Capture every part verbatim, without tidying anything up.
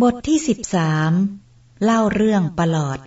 บทที่สิบสามเล่าเรื่องประหลอด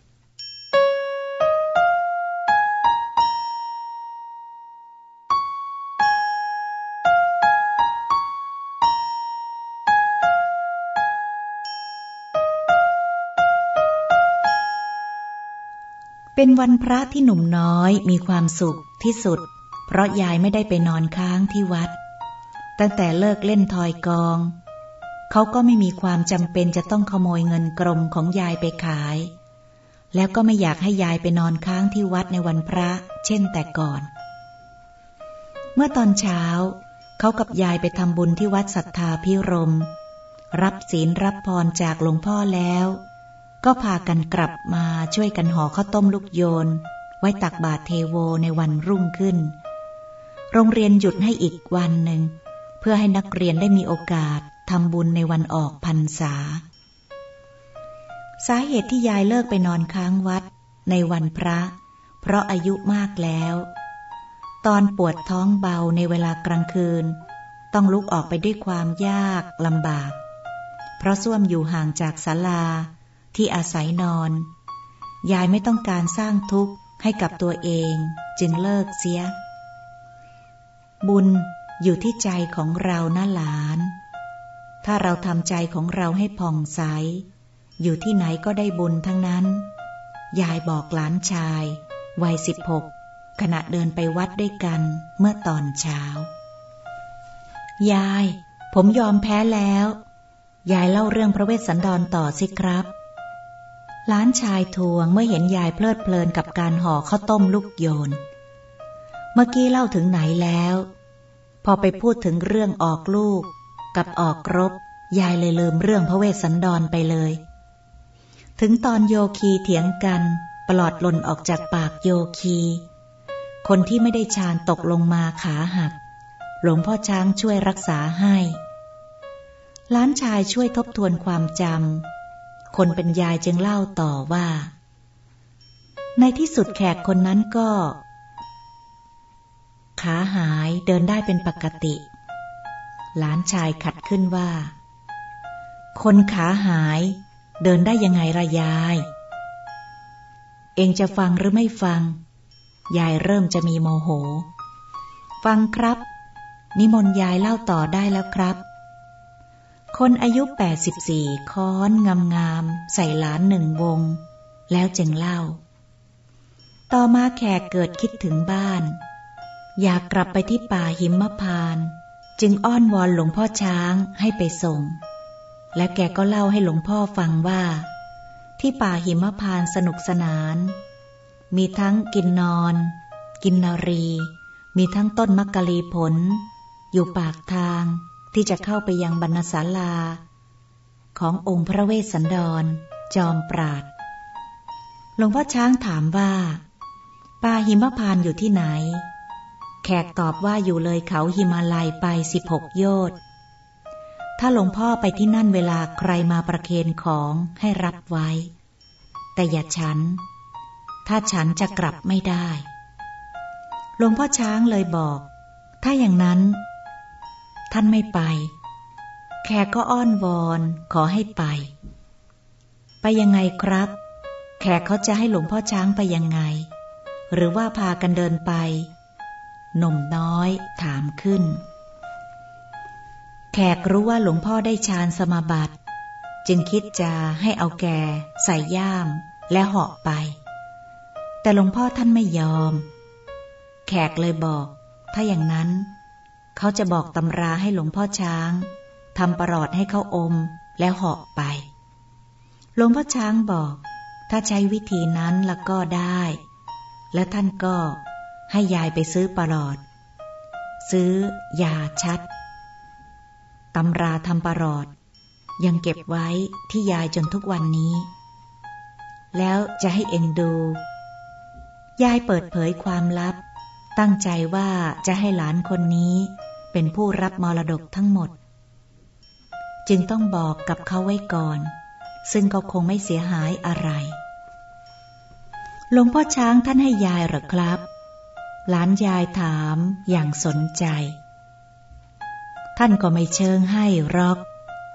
เป็นวันพระที่หนุ่มน้อยมีความสุขที่สุดเพราะยายไม่ได้ไปนอนค้างที่วัดตั้งแต่เลิกเล่นทอยกองเขาก็ไม่มีความจำเป็นจะต้องขโมยเงินกรมของยายไปขายแล้วก็ไม่อยากให้ยายไปนอนค้างที่วัดในวันพระเช่นแต่ก่อนเมื่อตอนเช้าเขากับยายไปทำบุญที่วัดศรัทธาภิรมย์รับศีลรับพรจากหลวงพ่อแล้วก็พากันกลับมาช่วยกันห่อข้าวต้มลูกโยนไว้ตักบาตรเทโวในวันรุ่งขึ้นโรงเรียนหยุดให้อีกวันหนึ่งเพื่อให้นักเรียนได้มีโอกาสทำบุญในวันออกพรรษาสาเหตุที่ยายเลิกไปนอนค้างวัดในวันพระเพราะอายุมากแล้วตอนปวดท้องเบาในเวลากลางคืนต้องลุกออกไปด้วยความยากลำบากเพราะส้วมอยู่ห่างจากศาลาที่อาศัยนอนยายไม่ต้องการสร้างทุกข์ให้กับตัวเองจึงเลิกเสียบุญอยู่ที่ใจของเรานะหลานถ้าเราทำใจของเราให้ผ่องใสอยู่ที่ไหนก็ได้บุญทั้งนั้นยายบอกหลานชายวัยสิบหกขณะเดินไปวัดด้วยกันเมื่อตอนเช้ายายผมยอมแพ้แล้วยายเล่าเรื่องพระเวสสันดรต่อสิครับหลานชายทวงเมื่อเห็นยายเพลิดเพลินกับการห่อข้าวต้มลูกโยนเมื่อกี้เล่าถึงไหนแล้วพอไปพูดถึงเรื่องออกลูกกับออกรบยายเลยลืมเรื่องพระเวสสันดรไปเลยถึงตอนโยคีเถียงกันปลอดหล่นออกจากปากโยคีคนที่ไม่ได้ฌานตกลงมาขาหักหลวงพ่อช้างช่วยรักษาให้หลานชายช่วยทบทวนความจำคนเป็นยายจึงเล่าต่อว่าในที่สุดแขกคนนั้นก็ขาหายเดินได้เป็นปกติหลานชายขัดขึ้นว่าคนขาหายเดินได้ยังไงล่ะยายเองจะฟังหรือไม่ฟังยายเริ่มจะมีโมโหฟังครับนิมนต์ยายเล่าต่อได้แล้วครับคนอายุแปดสิบสี่ค้อนงามๆใส่หลานหนึ่งวงแล้วจึงเล่าต่อมาแขกเกิดคิดถึงบ้านอยากกลับไปที่ป่าหิมพานต์จึงอ้อนวอนหลวงพ่อช้างให้ไปส่งและแกก็เล่าให้หลวงพ่อฟังว่าที่ป่าหิมพานต์สนุกสนานมีทั้งกินนอนกินนารีมีทั้งต้นมักกะลีผลอยู่ปากทางที่จะเข้าไปยังบรรณศาลาขององค์พระเวสสันดรจอมปราชญ์หลวงพ่อช้างถามว่าป่าหิมพานต์อยู่ที่ไหนแขกตอบว่าอยู่เลยเขาหิมาลัยไปสิบหกโยชน์ถ้าหลวงพ่อไปที่นั่นเวลาใครมาประเคนของให้รับไว้แต่อย่าฉันถ้าฉันจะกลับไม่ได้หลวงพ่อช้างเลยบอกถ้าอย่างนั้นท่านไม่ไปแขกก็อ้อนวอนขอให้ไปไปยังไงครับแขกเขาจะให้หลวงพ่อช้างไปยังไงหรือว่าพากันเดินไปหนุ่มน้อยถามขึ้นแขกรู้ว่าหลวงพ่อได้ฌานสมาบัติจึงคิดจะให้เอาแกใส่ย่ามและเหาะไปแต่หลวงพ่อท่านไม่ยอมแขกเลยบอกถ้าอย่างนั้นเขาจะบอกตำราให้หลวงพ่อช้างทำประหลอดให้เขาอมแล้วเหาะไปหลวงพ่อช้างบอกถ้าใช้วิธีนั้นแล้วก็ได้และท่านก็ให้ยายไปซื้อประหลอดซื้อยาชัดตำราทำประหลอดยังเก็บไว้ที่ยายจนทุกวันนี้แล้วจะให้เอ็งดูยายเปิดเผยความลับตั้งใจว่าจะให้หลานคนนี้เป็นผู้รับมรดกทั้งหมดจึงต้องบอกกับเขาไว้ก่อนซึ่งก็คงไม่เสียหายอะไรหลวงพ่อช้างท่านให้ยายหรอครับหลานยายถามอย่างสนใจท่านก็ไม่เชิงให้หรอก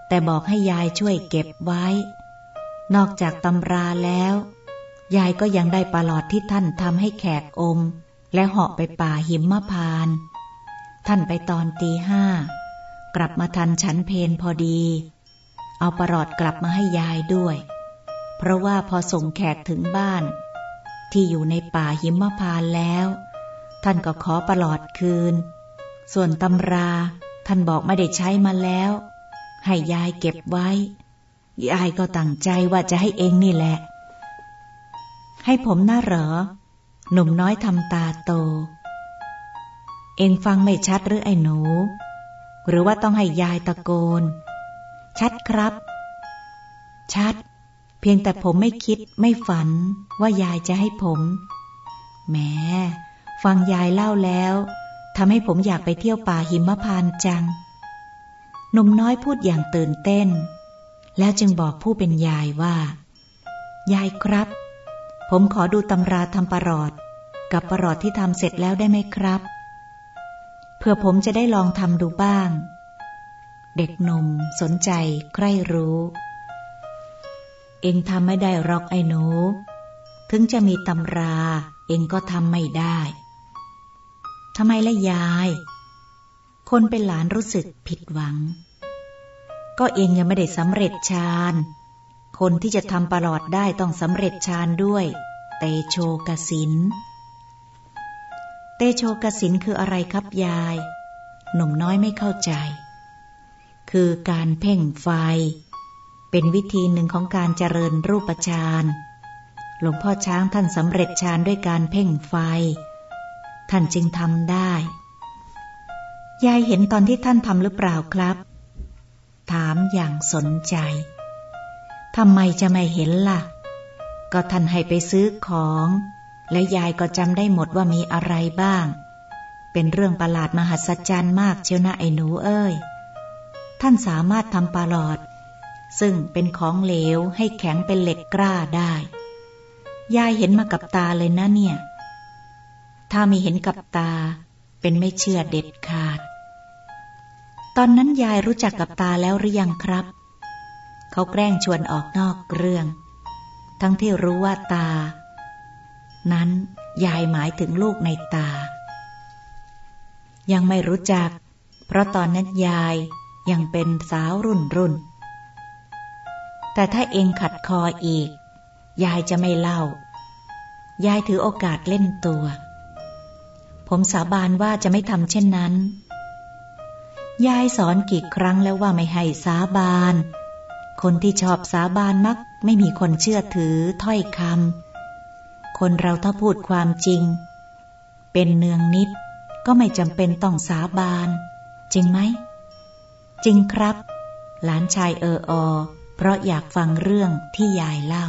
แต่บอกให้ยายช่วยเก็บไว้นอกจากตำราแล้วยายก็ยังได้ปลอดที่ท่านทำให้แขกอมและเหาะไปป่าหิมพานต์ท่านไปตอนตีห้ากลับมาทันฉันเพลพอดีเอาปลอดกลับมาให้ยายด้วยเพราะว่าพอส่งแขกถึงบ้านที่อยู่ในป่าหิมพานต์แล้วท่านก็ขอปลอดคืนส่วนตำราท่านบอกไม่ได้ใช้มาแล้วให้ยายเก็บไว้ยายก็ตั้งใจว่าจะให้เองนี่แหละให้ผมน่าเหรอหนุ่มน้อยทำตาโตเองฟังไม่ชัดหรือไอ้หนูหรือว่าต้องให้ยายตะโกนชัดครับชัดเพียงแต่ผมไม่คิดไม่ฝันว่ายายจะให้ผมแหมฟังยายเล่าแล้วทำให้ผมอยากไปเที่ยวป่าหิมพานต์จังหนุ่มน้อยพูดอย่างตื่นเต้นแล้วจึงบอกผู้เป็นยายว่ายายครับผมขอดูตำราทำปลอดกับปลอดที่ทำเสร็จแล้วได้ไหมครับเพื่อผมจะได้ลองทำดูบ้างเด็กหนุ่มสนใจใคร่รู้เอ็งทำไม่ได้หรอกไอ้หนูถึงจะมีตำราเอ็งก็ทำไม่ได้ทำไมล่ะยายคนเป็นหลานรู้สึกผิดหวังก็เอ็งยังไม่ได้สำเร็จฌานคนที่จะทำปลอดได้ต้องสำเร็จฌานด้วยเตโชกสินเตโชกสินคืออะไรครับยายหนุ่มน้อยไม่เข้าใจคือการเพ่งไฟเป็นวิธีหนึ่งของการเจริญรูปฌานหลวงพ่อช้างท่านสำเร็จฌานด้วยการเพ่งไฟท่านจึงทำได้ยายเห็นตอนที่ท่านทำหรือเปล่าครับถามอย่างสนใจทำไมจะไม่เห็นล่ะก็ท่านให้ไปซื้อของและยายก็จำได้หมดว่ามีอะไรบ้างเป็นเรื่องประหลาดมหัศจรรย์มากเชียวนะไอ้หนูเอ้ยท่านสามารถทำปลอดซึ่งเป็นของเหลวให้แข็งเป็นเหล็กกล้าได้ยายเห็นมากับตาเลยนะเนี่ยถ้ามีเห็นกับตาเป็นไม่เชื่อเด็ดขาดตอนนั้นยายรู้จักกับตาแล้วหรือยังครับเขาแกล้งชวนออกนอกเรื่องทั้งที่รู้ว่าตานั้นยายหมายถึงลูกในตายังไม่รู้จักเพราะตอนนั้นยายยังเป็นสาวรุ่นรุ่นแต่ถ้าเองขัดคออีกยายจะไม่เล่ายายถือโอกาสเล่นตัวผมสาบานว่าจะไม่ทำเช่นนั้นยายสอนกี่ครั้งแล้วว่าไม่ให้สาบานคนที่ชอบสาบานมักไม่มีคนเชื่อถือถ้อยคำคนเราถ้าพูดความจริงเป็นเนืองนิดก็ไม่จำเป็นต้องสาบานจริงไหมจริงครับหลานชายเอออเพราะอยากฟังเรื่องที่ยายเล่า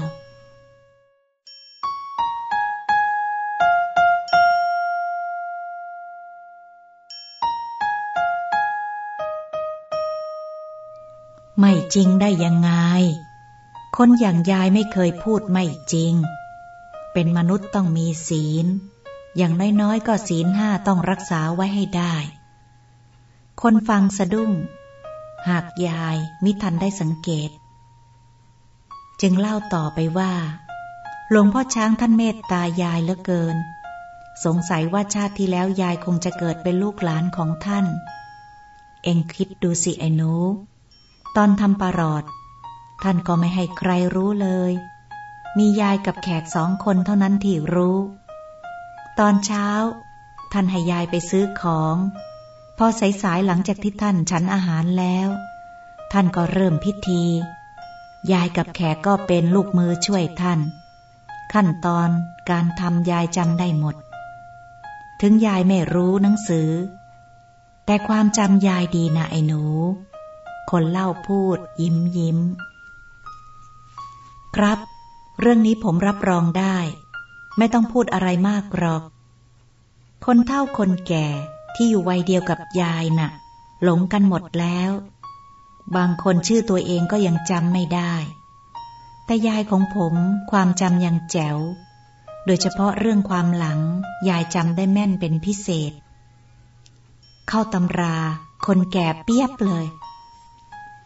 ไม่จริงได้ยังไงคนอย่างยายไม่เคยพูดไม่จริงเป็นมนุษย์ต้องมีศีลอย่างน้อยๆก็ศีลห้าต้องรักษาไว้ให้ได้คนฟังสะดุ้งหากยายมิทันได้สังเกตจึงเล่าต่อไปว่าหลวงพ่อช้างท่านเมตตายายเหลือเกินสงสัยว่าชาติที่แล้วยายคงจะเกิดเป็นลูกหลานของท่านเอ็งคิดดูสิไอ้หนูตอนทำปลอดท่านก็ไม่ให้ใครรู้เลยมียายกับแขกสองคนเท่านั้นที่รู้ตอนเช้าท่านให้ยายไปซื้อของพอสายๆหลังจากที่ท่านฉันอาหารแล้วท่านก็เริ่มพิธียายกับแขกก็เป็นลูกมือช่วยท่านขั้นตอนการทำยายจำได้หมดถึงยายไม่รู้หนังสือแต่ความจำยายดีนะไอ้หนูคนเล่าพูดยิ้มยิ้มครับเรื่องนี้ผมรับรองได้ไม่ต้องพูดอะไรมากหรอกคนเฒ่าคนแก่ที่อยู่วัยเดียวกับยายน่ะหลงกันหมดแล้วบางคนชื่อตัวเองก็ยังจำไม่ได้แต่ยายของผมความจำยังแจ๋วโดยเฉพาะเรื่องความหลังยายจำได้แม่นเป็นพิเศษเข้าตำราคนแก่เปียบเลย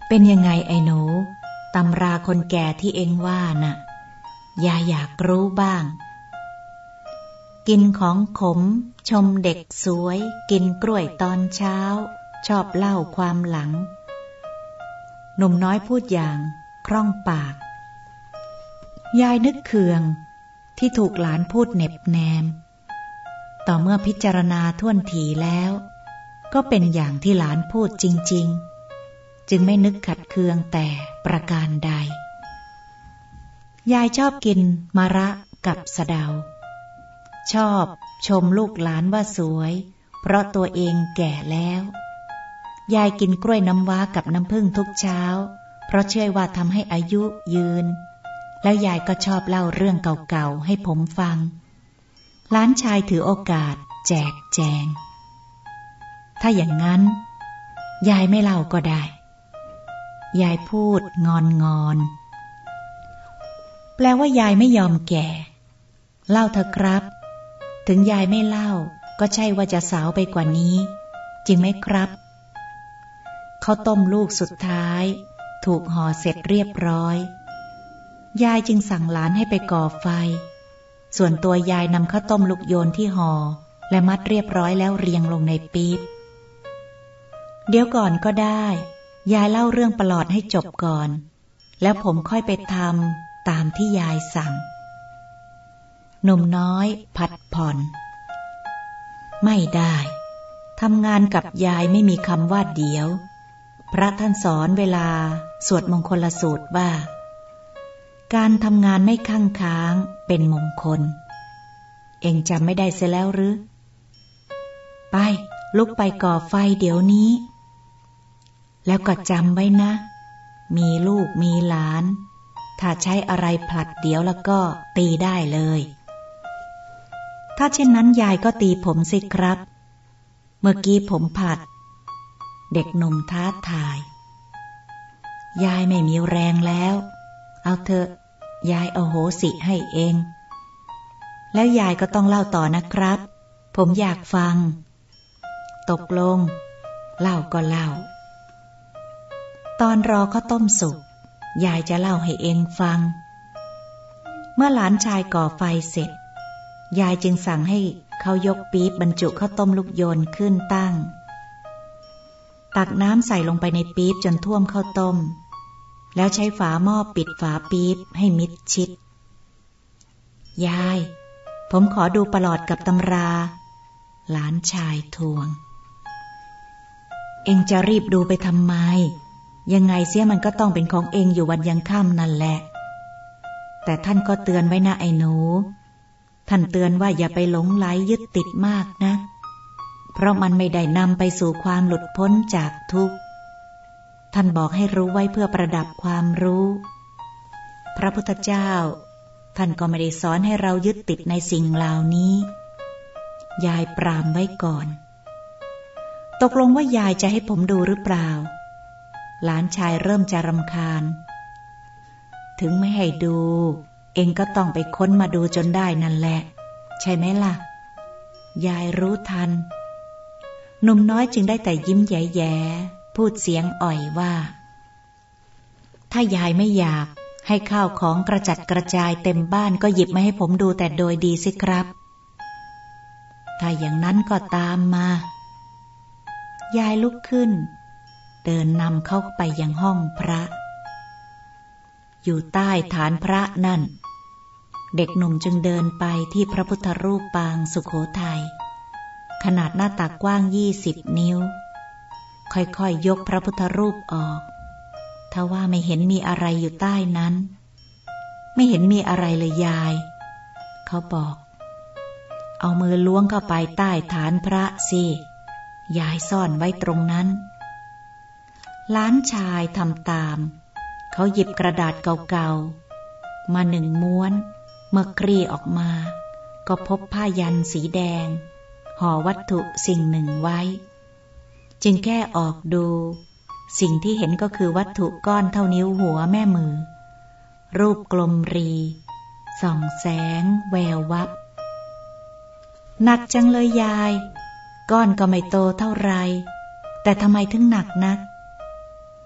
เป็นยังไงไอ้หนูตำราคนแก่ที่เอ็งว่าน่ะยายอยากรู้บ้างกินของขมชมเด็กสวยกินกล้วยตอนเช้าชอบเล่าความหลังหนุ่มน้อยพูดอย่างคล่องปากยายนึกเคืองที่ถูกหลานพูดเน็บแนมต่อเมื่อพิจารณาท่วนทีแล้วก็เป็นอย่างที่หลานพูดจริงๆจึงไม่นึกขัดเคืองแต่ประการใดยายชอบกินมะระกับสะเดาชอบชมลูกหลานว่าสวยเพราะตัวเองแก่แล้วยายกินกล้วยน้ำว้ากับน้ำผึ้งทุกเช้าเพราะเชื่อว่าทำให้อายุยืนแล้วยายก็ชอบเล่าเรื่องเก่าๆให้ผมฟังหลานชายถือโอกาสแจกแจงถ้าอย่างนั้นยายไม่เล่าก็ได้ยายพูดงอนงอนแปลว่ายายไม่ยอมแก่เล่าเถอะครับถึงยายไม่เล่าก็ใช่ว่าจะสาวไปกว่านี้จริงไหมครับข้าวต้มลูกสุดท้ายถูกห่อเสร็จเรียบร้อยยายจึงสั่งหลานให้ไปก่อไฟส่วนตัวยายนำข้าวต้มลูกโยนที่ห่อและมัดเรียบร้อยแล้วเรียงลงในปี๊บเดี๋ยวก่อนก็ได้ยายเล่าเรื่องประหลอดให้จบก่อนแล้วผมค่อยไปทำตามที่ยายสั่งหนุ่มน้อยผัดผ่อนไม่ได้ทำงานกับยายไม่มีคำว่าเดี๋ยวพระท่านสอนเวลาสวดมงคลสูตรว่าการทำงานไม่ข้างค้างเป็นมงคลเอ็งจำไม่ได้เสียแล้วหรือไปลุกไปก่อไฟเดี๋ยวนี้แล้วก็จำไว้นะมีลูกมีหลานถ้าใช้อะไรผลัดเดี๋ยวแล้วก็ตีได้เลยถ้าเช่นนั้นยายก็ตีผมสิครับเมื่อกี้ผมผัดเด็กหนุ่มท้าทายยายไม่มีแรงแล้วเอาเถอะยายเอาโหสิให้เองแล้วยายก็ต้องเล่าต่อนะครับผมอยากฟังตกลงเล่าก็เล่าตอนรอข้าวต้มสุกยายจะเล่าให้เองฟังเมื่อหลานชายก่อไฟเสร็จยายจึงสั่งให้เขายกปี๊บบรรจุข้าวต้มลูกโยนขึ้นตั้งตักน้ำใส่ลงไปในปี๊บจนท่วมข้าวต้มแล้วใช้ฝาหม้อปิดฝาปี๊บให้มิดชิดยายผมขอดูประหลอดกับตำราหลานชายทวงเอ็งจะรีบดูไปทำไมยังไงเสียมันก็ต้องเป็นของเอ็งอยู่วันยังค่ำนั่นแหละแต่ท่านก็เตือนไว้นะไอ้หนูท่านเตือนว่าอย่าไปหลงไหลยึดติดมากนะเพราะมันไม่ได้นำไปสู่ความหลุดพ้นจากทุกข์ท่านบอกให้รู้ไว้เพื่อประดับความรู้พระพุทธเจ้าท่านก็ไม่ได้สอนให้เรายึดติดในสิ่งเหล่านี้ยายปรามไว้ก่อนตกลงว่ายายจะให้ผมดูหรือเปล่าหลานชายเริ่มจะรำคาญถึงไม่ให้ดูเองก็ต้องไปค้นมาดูจนได้นั่นแหละใช่ไหมล่ะยายรู้ทันหนุ่มน้อยจึงได้แต่ยิ้มแย่ๆพูดเสียงอ่อยว่าถ้ายายไม่อยากให้ข้าวของกระจัดกระจายเต็มบ้านก็หยิบมาให้ผมดูแต่โดยดีสิครับถ้าอย่างนั้นก็ตามมายายลุกขึ้นเดินนำเข้าไปยังห้องพระอยู่ใต้ฐานพระนั่นเด็กหนุ่มจึงเดินไปที่พระพุทธรูปปางสุโขทัยขนาดหน้าตักกว้างยี่สิบนิ้วค่อยๆ ย, ยกพระพุทธรูปออกทว่าไม่เห็นมีอะไรอยู่ใต้นั้นไม่เห็นมีอะไรเลยยายเขาบอกเอามือล้วงเข้าไปใต้ฐานพระสิยายซ่อนไว้ตรงนั้นหลานชายทำตามเขาหยิบกระดาษเก่าๆมาหนึ่งม้วนเมื่อคลี่ออกมาก็พบผ้ายันสีแดงห่อวัตถุสิ่งหนึ่งไว้จึงแค่ออกดูสิ่งที่เห็นก็คือวัตถุก้อนเท่านิ้วหัวแม่มือรูปกลมรีส่องแสงแวววับหนักจังเลยยายก้อนก็ไม่โตเท่าไรแต่ทำไมถึงหนักนัก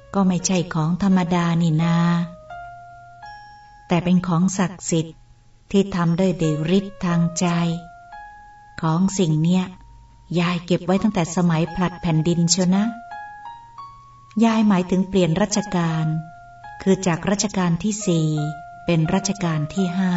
ก็ไม่ใช่ของธรรมดานี่นาแต่เป็นของศักดิ์สิทธิ์ที่ทำด้วยฤทธิ์ทางใจของสิ่งเนี้ยยายเก็บไว้ตั้งแต่สมัยผลัดแผ่นดินเชียวนะยายหมายถึงเปลี่ยนรัชกาลคือจากรัชกาลที่สี่เป็นรัชกาลที่ห้า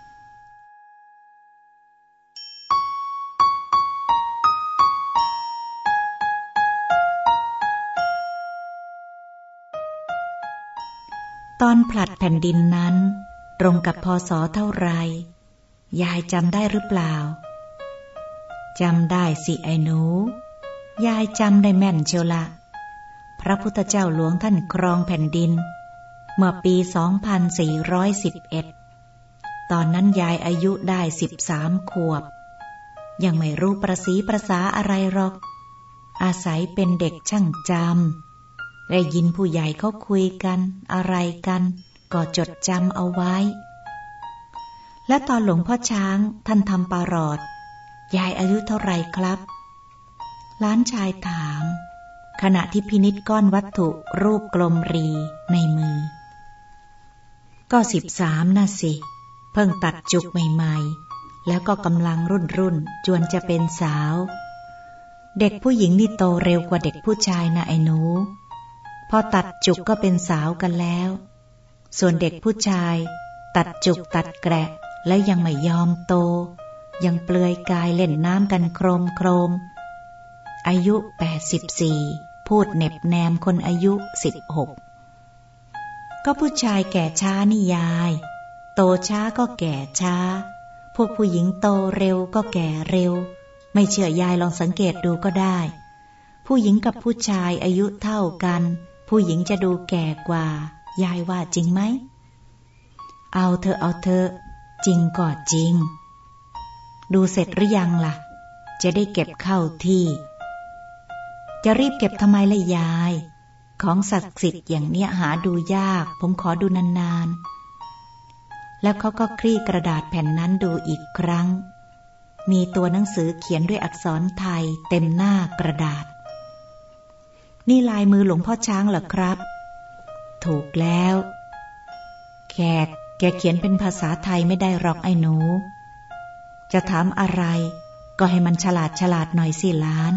ตอนผลัดแผ่นดินนั้นตรงกับพศเท่าไรยายจำได้หรือเปล่าจำได้สิไอ้หนูยายจำได้แม่นเชียวละพระพุทธเจ้าหลวงท่านครองแผ่นดินเมื่อปี สองพันสี่ร้อยสิบเอ็ด ตอนนั้นยายอายุได้สิบสามขวบยังไม่รู้ประสีประสาอะไรหรอกอาศัยเป็นเด็กช่างจำได้ยินผู้ใหญ่เขาคุยกันอะไรกันก็จดจำเอาไว้และตอนหลวงพ่อช้างท่านทำปารอดยายอายุเท่าไรครับหลานชายถามขณะที่พินิจก้อนวัตถุรูปกลมรีในมือก็สิบสามน่ะสิเพิ่งตัดจุกใหม่ๆแล้วก็กำลังรุ่นรุ่นจวนจะเป็นสาวเด็กผู้หญิงนี่โตเร็วกว่าเด็กผู้ชายนะไอ้หนูพอตัดจุกก็เป็นสาวกันแล้วส่วนเด็กผู้ชายตัดจุกตัดแกระแล้วยังไม่ยอมโตยังเปลือยกายเล่นน้ำกันโครมโครมอายุแปดสิบสี่พูดเน็บแนมคนอายุสิบหกก็ผู้ชายแก่ช้านี่ยายโตช้าก็แก่ช้าพวกผู้หญิงโตเร็วก็แก่เร็วไม่เชื่อยายลองสังเกตดูก็ได้ผู้หญิงกับผู้ชายอายุเท่ากันผู้หญิงจะดูแก่กว่ายายว่าจริงไหมเอาเธอเอาเธอจริงก็จริงดูเสร็จหรือยังล่ะจะได้เก็บเข้าที่จะรีบเก็บทำไมล่ะยายของศักดิ์สิทธิ์อย่างเนี้ยหาดูยากผมขอดูนานๆแล้วเขาก็คลี่กระดาษแผ่นนั้นดูอีกครั้งมีตัวหนังสือเขียนด้วยอักษรไทยเต็มหน้ากระดาษนี่ลายมือหลวงพ่อช้างเหรอครับถูกแล้วแขกแกเขียนเป็นภาษาไทยไม่ได้หรอกไอ้หนูจะถามอะไรก็ให้มันฉลาดฉลาดหน่อยสิหลาน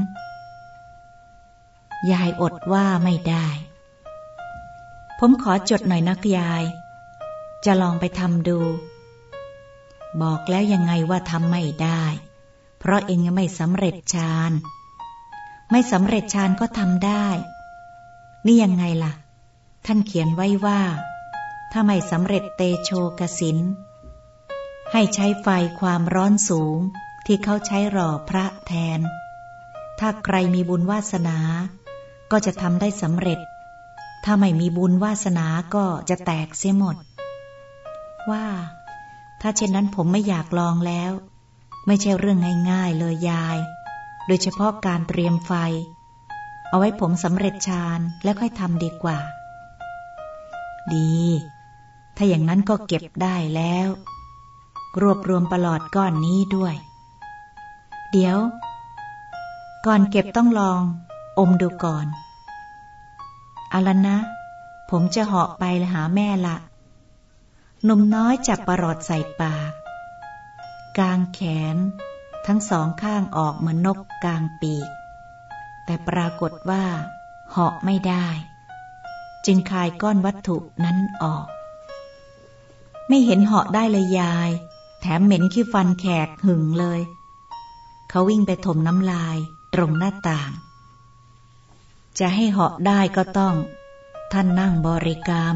ยายอดว่าไม่ได้ผมขอจดหน่อยนักยายจะลองไปทำดูบอกแล้วยังไงว่าทำไม่ได้เพราะเองยังไม่สำเร็จฌานไม่สำเร็จฌานก็ทำได้นี่ยังไงล่ะท่านเขียนไว้ว่าถ้าไม่สำเร็จเตโชกสินให้ใช้ไฟความร้อนสูงที่เขาใช้หล่อพระแทนถ้าใครมีบุญวาสนาก็จะทำได้สำเร็จถ้าไม่มีบุญวาสนาก็จะแตกเสียหมดว่าถ้าเช่นนั้นผมไม่อยากลองแล้วไม่ใช่เรื่องง่ายๆเลยยายโดยเฉพาะการเตรียมไฟเอาไว้ผมสำเร็จฌานแล้วค่อยทำดีกว่าดีถ้าอย่างนั้นก็เก็บได้แล้วรวบรวมประหลอดก้อนนี้ด้วยเดี๋ยวก่อนเก็บต้องลองอมดูก่อนเอาละนะผมจะเหาะไปหาแม่ละหนุ่มน้อยจับประหลอดใส่ปากกางแขนทั้งสองข้างออกเหมือนนกกางปีกแต่ปรากฏว่าเหาะไม่ได้จึงคายก้อนวัตถุนั้นออกไม่เห็นเหาะได้เลยยายแถมเหม็นขี้ฟันแขกหึงเลยเขาวิ่งไปถมน้ำลายตรงหน้าต่างจะให้เหาะได้ก็ต้องท่านนั่งบริกรรม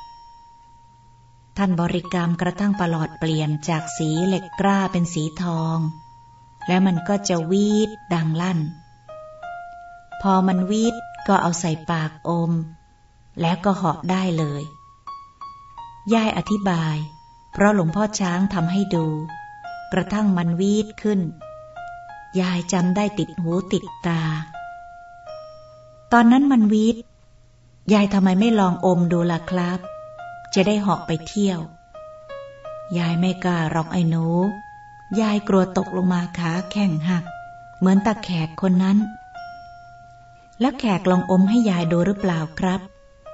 ท่านบริกรรมกระทั่งประหลอดเปลี่ยนจากสีเหล็กกล้าเป็นสีทองแล้วมันก็จะวีดดังลั่นพอมันวีดก็เอาใส่ปากอมแล้วก็เหาะได้เลยยายอธิบายเพราะหลวงพ่อช้างทำให้ดูกระทั่งมันวีดขึ้นยายจำได้ติดหูติดตาตอนนั้นมันวีดยายทำไมไม่ลองอมดูล่ะครับจะได้เหาะไปเที่ยวยายไม่กล้าหรอกไอ้หนูยายกลัวตกลงมาขาแข้งหักเหมือนตาแขกคนนั้นแล้วแขกลองอมให้ยายดูหรือเปล่าครับ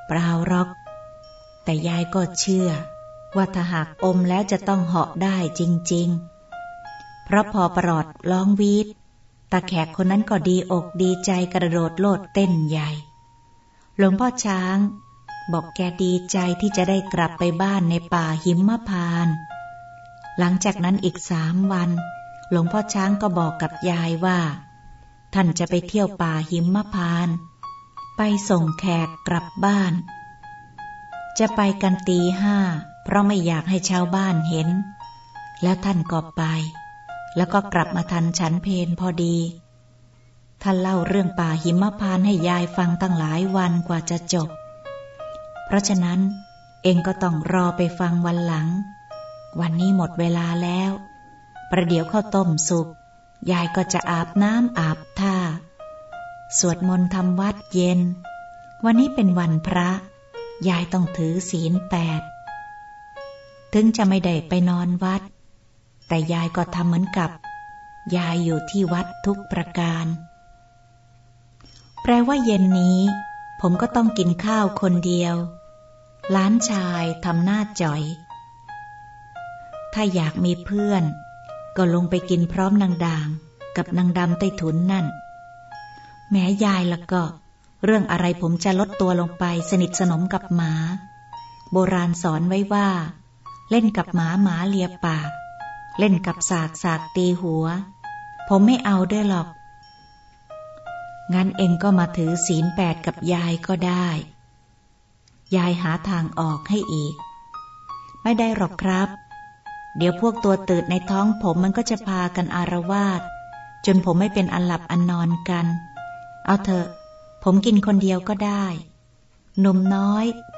เปล่าหรอกแต่ยายก็เชื่อว่าถ้าหากอมแล้วจะต้องเหาะได้จริงๆเพราะพอปลอดร้องวีดตาแขกคนนั้นก็ดีอกดีใจกระโดดโลดเต้นใหญ่หลวงพ่อช้างบอกแกดีใจที่จะได้กลับไปบ้านในป่าหิมพานต์หลังจากนั้นอีกสามวันหลวงพ่อช้างก็บอกกับยายว่าท่านจะไปเที่ยวป่าหิมพานต์ไปส่งแขกกลับบ้านจะไปกันตีห้าเพราะไม่อยากให้ชาวบ้านเห็นแล้วท่านก็ไปแล้วก็กลับมาทันฉันเพลพอดีท่านเล่าเรื่องป่าหิมพานต์ให้ยายฟังตั้งหลายวันกว่าจะจบเพราะฉะนั้นเองก็ต้องรอไปฟังวันหลังวันนี้หมดเวลาแล้วประเดี๋ยวข้าวต้มสุกยายก็จะอาบน้ำอาบท่าสวดมนต์ทำวัดเย็นวันนี้เป็นวันพระยายต้องถือศีลแปดถึงจะไม่ได้ไปนอนวัดแต่ยายก็ทำเหมือนกับยายอยู่ที่วัดทุกประการแปลว่าเย็นนี้ผมก็ต้องกินข้าวคนเดียวหลานชายทำหน้าจ่อยถ้าอยากมีเพื่อนก็ลงไปกินพร้อมนางด่างกับนางดำใต้ถุนนั่นแม้ยายละก็เรื่องอะไรผมจะลดตัวลงไปสนิทสนมกับหมาโบราณสอนไว้ว่าเล่นกับหมาหมาเลียปากเล่นกับสากสากตีหัวผมไม่เอาด้วยหรอกงั้นเองก็มาถือศีลแปดกับยายก็ได้ยายหาทางออกให้อีกไม่ได้หรอกครับเดี๋ยวพวกตัวตืดในท้องผมมันก็จะพากันอารวาสจนผมไม่เป็นอันหลับอันนอนกันเอาเถอะผมกินคนเดียวก็ได้หนุ่มน้อย